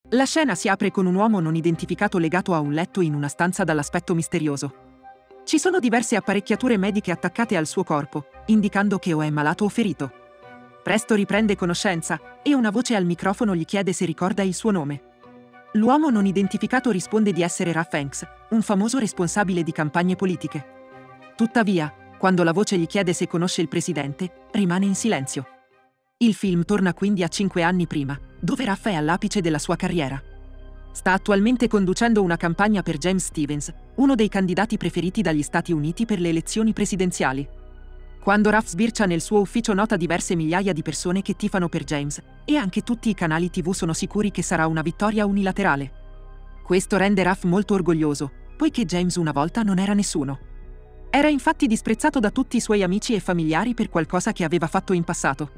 La scena si apre con un uomo non identificato legato a un letto in una stanza dall'aspetto misterioso. Ci sono diverse apparecchiature mediche attaccate al suo corpo, indicando che o è malato o ferito. Presto riprende conoscenza e una voce al microfono gli chiede se ricorda il suo nome. L'uomo non identificato risponde di essere Ralph Hanks, un famoso responsabile di campagne politiche. Tuttavia, quando la voce gli chiede se conosce il presidente, rimane in silenzio. Il film torna quindi a 5 anni prima, dove Ralph è all'apice della sua carriera. Sta attualmente conducendo una campagna per James Stevens, uno dei candidati preferiti dagli Stati Uniti per le elezioni presidenziali. Quando Ralph sbircia nel suo ufficio nota diverse migliaia di persone che tifano per James, e anche tutti i canali TV sono sicuri che sarà una vittoria unilaterale. Questo rende Ralph molto orgoglioso, poiché James una volta non era nessuno. Era infatti disprezzato da tutti i suoi amici e familiari per qualcosa che aveva fatto in passato.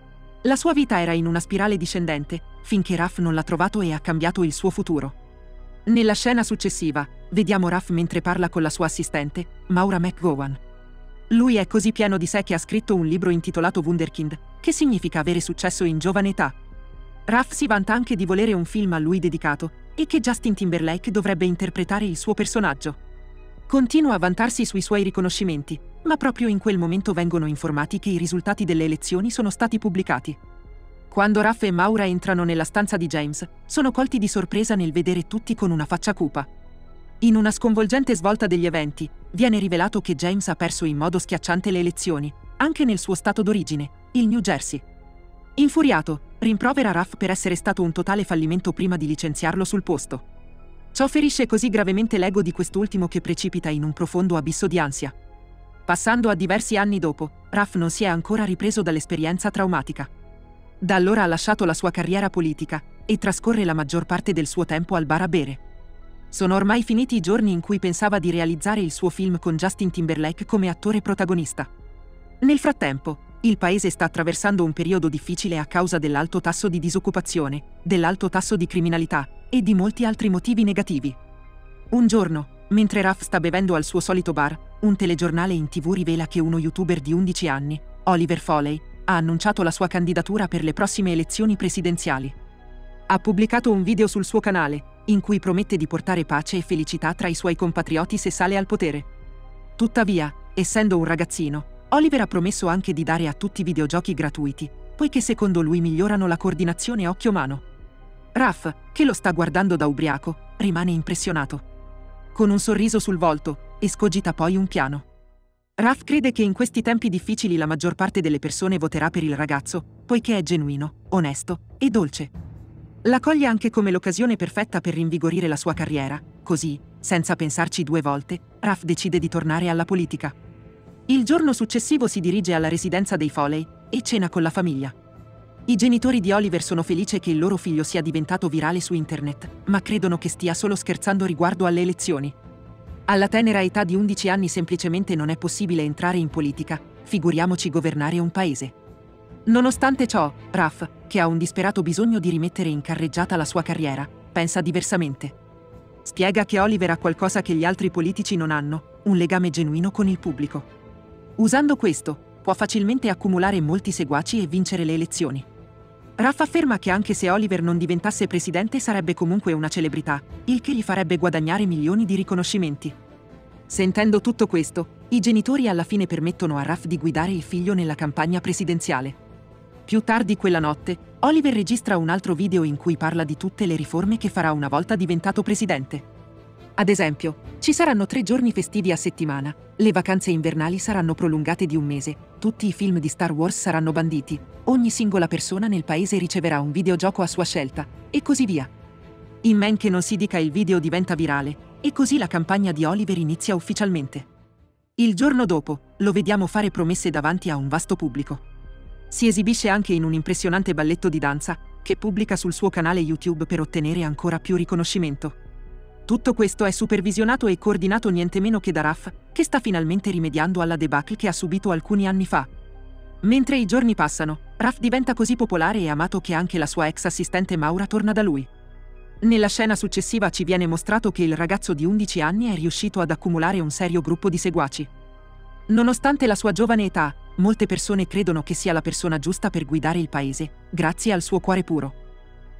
La sua vita era in una spirale discendente, finché Ralph non l'ha trovato e ha cambiato il suo futuro. Nella scena successiva, vediamo Ralph mentre parla con la sua assistente, Maura McGowan. Lui è così pieno di sé che ha scritto un libro intitolato Wunderkind, che significa avere successo in giovane età. Ralph si vanta anche di volere un film a lui dedicato, e che Justin Timberlake dovrebbe interpretare il suo personaggio. Continua a vantarsi sui suoi riconoscimenti, ma proprio in quel momento vengono informati che i risultati delle elezioni sono stati pubblicati. Quando Ralph e Maura entrano nella stanza di James, sono colti di sorpresa nel vedere tutti con una faccia cupa. In una sconvolgente svolta degli eventi, viene rivelato che James ha perso in modo schiacciante le elezioni, anche nel suo stato d'origine, il New Jersey. Infuriato, rimprovera Ralph per essere stato un totale fallimento prima di licenziarlo sul posto. Ciò ferisce così gravemente l'ego di quest'ultimo che precipita in un profondo abisso di ansia. Passando a diversi anni dopo, Ralph non si è ancora ripreso dall'esperienza traumatica. Da allora ha lasciato la sua carriera politica e trascorre la maggior parte del suo tempo al bar a bere. Sono ormai finiti i giorni in cui pensava di realizzare il suo film con Justin Timberlake come attore protagonista. Nel frattempo, il paese sta attraversando un periodo difficile a causa dell'alto tasso di disoccupazione, dell'alto tasso di criminalità e di molti altri motivi negativi. Un giorno, mentre Ralph sta bevendo al suo solito bar, un telegiornale in TV rivela che uno youtuber di 11 anni, Oliver Foley, ha annunciato la sua candidatura per le prossime elezioni presidenziali. Ha pubblicato un video sul suo canale, in cui promette di portare pace e felicità tra i suoi compatrioti se sale al potere. Tuttavia, essendo un ragazzino, Oliver ha promesso anche di dare a tutti videogiochi gratuiti, poiché secondo lui migliorano la coordinazione occhio-mano. Ralph, che lo sta guardando da ubriaco, rimane impressionato. Con un sorriso sul volto, escogita poi un piano. Ralph crede che in questi tempi difficili la maggior parte delle persone voterà per il ragazzo, poiché è genuino, onesto e dolce. La coglie anche come l'occasione perfetta per rinvigorire la sua carriera, così, senza pensarci 2 volte, Ralph decide di tornare alla politica. Il giorno successivo si dirige alla residenza dei Foley e cena con la famiglia. I genitori di Oliver sono felici che il loro figlio sia diventato virale su internet, ma credono che stia solo scherzando riguardo alle elezioni. Alla tenera età di 11 anni semplicemente non è possibile entrare in politica, figuriamoci governare un paese. Nonostante ciò, Ralph, che ha un disperato bisogno di rimettere in carreggiata la sua carriera, pensa diversamente. Spiega che Oliver ha qualcosa che gli altri politici non hanno, un legame genuino con il pubblico. Usando questo, può facilmente accumulare molti seguaci e vincere le elezioni. Ralph afferma che anche se Oliver non diventasse presidente sarebbe comunque una celebrità, il che gli farebbe guadagnare milioni di riconoscimenti. Sentendo tutto questo, i genitori alla fine permettono a Ralph di guidare il figlio nella campagna presidenziale. Più tardi quella notte, Oliver registra un altro video in cui parla di tutte le riforme che farà una volta diventato presidente. Ad esempio, ci saranno 3 giorni festivi a settimana, le vacanze invernali saranno prolungate di 1 mese, tutti i film di Star Wars saranno banditi, ogni singola persona nel paese riceverà un videogioco a sua scelta, e così via. In men che non si dica il video diventa virale, e così la campagna di Oliver inizia ufficialmente. Il giorno dopo, lo vediamo fare promesse davanti a un vasto pubblico. Si esibisce anche in un impressionante balletto di danza, che pubblica sul suo canale YouTube per ottenere ancora più riconoscimento. Tutto questo è supervisionato e coordinato niente meno che da Ralph, che sta finalmente rimediando alla debacle che ha subito alcuni anni fa. Mentre i giorni passano, Ralph diventa così popolare e amato che anche la sua ex assistente Maura torna da lui. Nella scena successiva ci viene mostrato che il ragazzo di 11 anni è riuscito ad accumulare un serio gruppo di seguaci. Nonostante la sua giovane età, molte persone credono che sia la persona giusta per guidare il paese, grazie al suo cuore puro.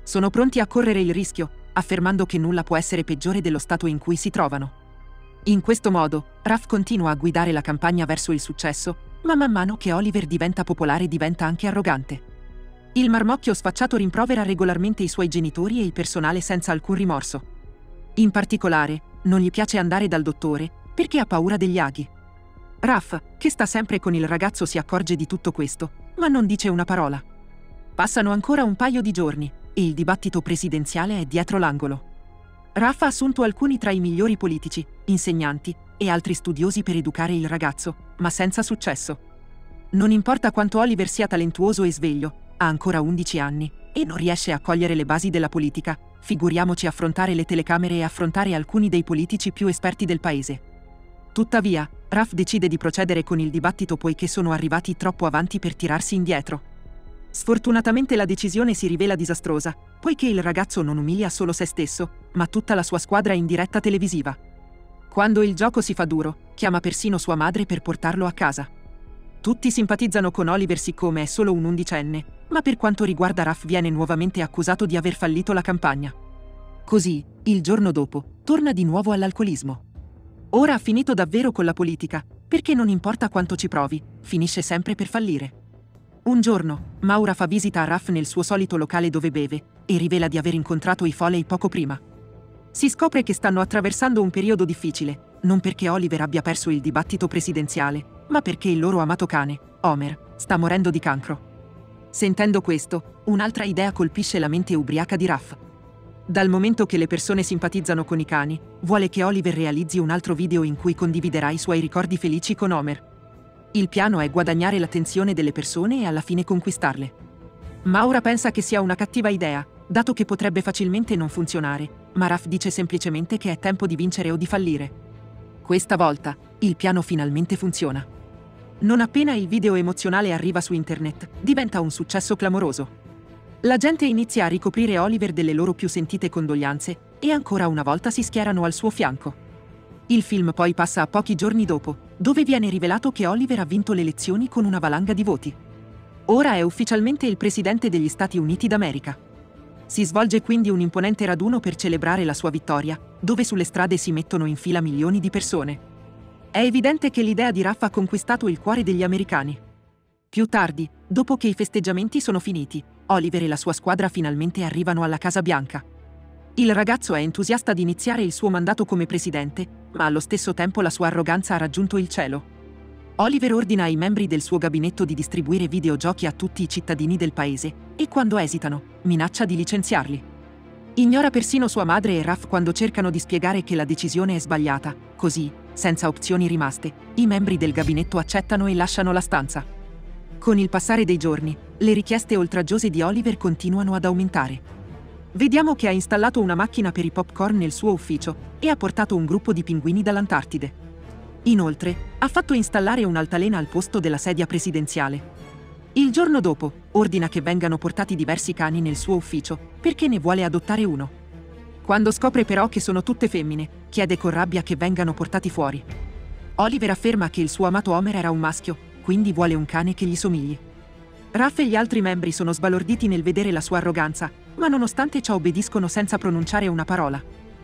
Sono pronti a correre il rischio, affermando che nulla può essere peggiore dello stato in cui si trovano. In questo modo, Raf continua a guidare la campagna verso il successo, ma man mano che Oliver diventa popolare diventa anche arrogante. Il marmocchio sfacciato rimprovera regolarmente i suoi genitori e il personale senza alcun rimorso. In particolare, non gli piace andare dal dottore, perché ha paura degli aghi. Raf, che sta sempre con il ragazzo, si accorge di tutto questo, ma non dice una parola. Passano ancora un paio di giorni, e il dibattito presidenziale è dietro l'angolo. Raf ha assunto alcuni tra i migliori politici, insegnanti e altri studiosi per educare il ragazzo, ma senza successo. Non importa quanto Oliver sia talentuoso e sveglio, ha ancora 11 anni e non riesce a cogliere le basi della politica, figuriamoci affrontare le telecamere e affrontare alcuni dei politici più esperti del paese. Tuttavia, Raf decide di procedere con il dibattito poiché sono arrivati troppo avanti per tirarsi indietro. Sfortunatamente la decisione si rivela disastrosa, poiché il ragazzo non umilia solo se stesso, ma tutta la sua squadra in diretta televisiva. Quando il gioco si fa duro, chiama persino sua madre per portarlo a casa. Tutti simpatizzano con Oliver siccome è solo un undicenne, ma per quanto riguarda Raf viene nuovamente accusato di aver fallito la campagna. Così, il giorno dopo, torna di nuovo all'alcolismo. Ora ha finito davvero con la politica, perché non importa quanto ci provi, finisce sempre per fallire. Un giorno, Maura fa visita a Raf nel suo solito locale dove beve, e rivela di aver incontrato i Foley poco prima. Si scopre che stanno attraversando un periodo difficile, non perché Oliver abbia perso il dibattito presidenziale, ma perché il loro amato cane, Homer, sta morendo di cancro. Sentendo questo, un'altra idea colpisce la mente ubriaca di Raf. Dal momento che le persone simpatizzano con i cani, vuole che Oliver realizzi un altro video in cui condividerà i suoi ricordi felici con Homer. Il piano è guadagnare l'attenzione delle persone e alla fine conquistarle. Maura pensa che sia una cattiva idea, dato che potrebbe facilmente non funzionare, ma Raf dice semplicemente che è tempo di vincere o di fallire. Questa volta, il piano finalmente funziona. Non appena il video emozionale arriva su internet, diventa un successo clamoroso. La gente inizia a ricoprire Oliver delle loro più sentite condoglianze e ancora una volta si schierano al suo fianco. Il film poi passa a pochi giorni dopo, dove viene rivelato che Oliver ha vinto le elezioni con una valanga di voti. Ora è ufficialmente il presidente degli Stati Uniti d'America. Si svolge quindi un imponente raduno per celebrare la sua vittoria, dove sulle strade si mettono in fila milioni di persone. È evidente che l'idea di Raf ha conquistato il cuore degli americani. Più tardi, dopo che i festeggiamenti sono finiti, Oliver e la sua squadra finalmente arrivano alla Casa Bianca. Il ragazzo è entusiasta di iniziare il suo mandato come presidente, ma allo stesso tempo la sua arroganza ha raggiunto il cielo. Oliver ordina ai membri del suo gabinetto di distribuire videogiochi a tutti i cittadini del paese, e quando esitano, minaccia di licenziarli. Ignora persino sua madre e Raf quando cercano di spiegare che la decisione è sbagliata, così, senza opzioni rimaste, i membri del gabinetto accettano e lasciano la stanza. Con il passare dei giorni, le richieste oltraggiose di Oliver continuano ad aumentare. Vediamo che ha installato una macchina per i popcorn nel suo ufficio e ha portato un gruppo di pinguini dall'Antartide. Inoltre, ha fatto installare un'altalena al posto della sedia presidenziale. Il giorno dopo, ordina che vengano portati diversi cani nel suo ufficio, perché ne vuole adottare uno. Quando scopre però che sono tutte femmine, chiede con rabbia che vengano portati fuori. Oliver afferma che il suo amato Homer era un maschio, quindi vuole un cane che gli somigli. Raf e gli altri membri sono sbalorditi nel vedere la sua arroganza, ma nonostante ciò obbediscono senza pronunciare una parola.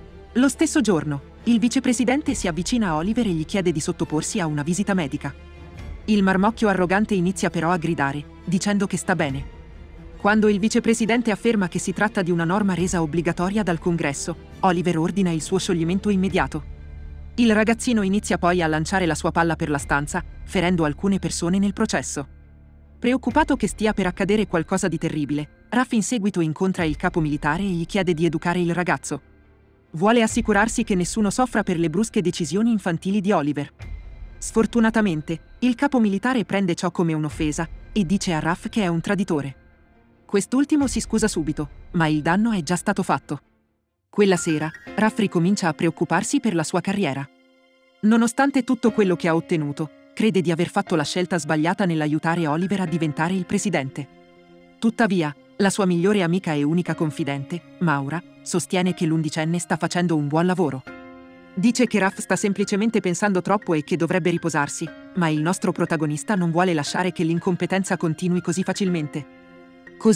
Lo stesso giorno, il vicepresidente si avvicina a Oliver e gli chiede di sottoporsi a una visita medica. Il marmocchio arrogante inizia però a gridare, dicendo che sta bene. Quando il vicepresidente afferma che si tratta di una norma resa obbligatoria dal Congresso, Oliver ordina il suo scioglimento immediato. Il ragazzino inizia poi a lanciare la sua palla per la stanza, ferendo alcune persone nel processo. Preoccupato che stia per accadere qualcosa di terribile, Raf in seguito incontra il capo militare e gli chiede di educare il ragazzo. Vuole assicurarsi che nessuno soffra per le brusche decisioni infantili di Oliver. Sfortunatamente, il capo militare prende ciò come un'offesa e dice a Raf che è un traditore. Quest'ultimo si scusa subito, ma il danno è già stato fatto. Quella sera, Raf ricomincia a preoccuparsi per la sua carriera. Nonostante tutto quello che ha ottenuto, crede di aver fatto la scelta sbagliata nell'aiutare Oliver a diventare il presidente. Tuttavia, la sua migliore amica e unica confidente, Maura, sostiene che l'undicenne sta facendo un buon lavoro. Dice che Raf sta semplicemente pensando troppo e che dovrebbe riposarsi, ma il nostro protagonista non vuole lasciare che l'incompetenza continui così facilmente. Così,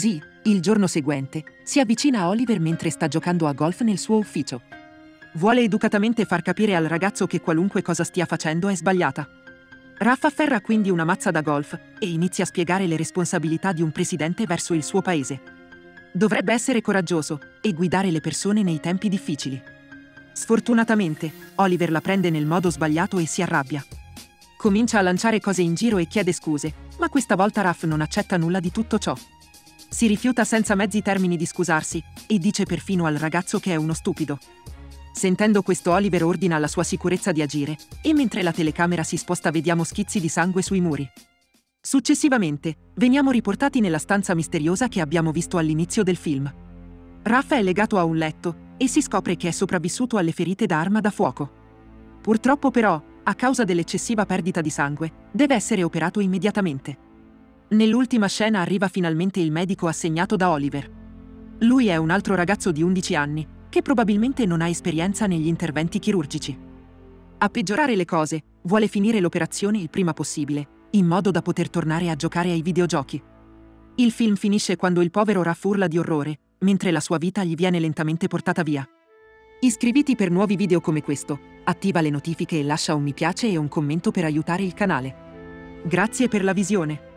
Il giorno seguente, si avvicina a Oliver mentre sta giocando a golf nel suo ufficio. Vuole educatamente far capire al ragazzo che qualunque cosa stia facendo è sbagliata. Raff afferra quindi una mazza da golf e inizia a spiegare le responsabilità di un presidente verso il suo paese. Dovrebbe essere coraggioso e guidare le persone nei tempi difficili. Sfortunatamente, Oliver la prende nel modo sbagliato e si arrabbia. Comincia a lanciare cose in giro e chiede scuse, ma questa volta Raff non accetta nulla di tutto ciò. Si rifiuta senza mezzi termini di scusarsi e dice perfino al ragazzo che è uno stupido. Sentendo questo, Oliver ordina alla sua sicurezza di agire e mentre la telecamera si sposta vediamo schizzi di sangue sui muri. Successivamente, veniamo riportati nella stanza misteriosa che abbiamo visto all'inizio del film. Raff è legato a un letto e si scopre che è sopravvissuto alle ferite da arma da fuoco. Purtroppo però, a causa dell'eccessiva perdita di sangue, deve essere operato immediatamente. Nell'ultima scena arriva finalmente il medico assegnato da Oliver. Lui è un altro ragazzo di 11 anni, che probabilmente non ha esperienza negli interventi chirurgici. A peggiorare le cose, vuole finire l'operazione il prima possibile, in modo da poter tornare a giocare ai videogiochi. Il film finisce quando il povero Raff urla di orrore, mentre la sua vita gli viene lentamente portata via. Iscriviti per nuovi video come questo, attiva le notifiche e lascia un mi piace e un commento per aiutare il canale. Grazie per la visione.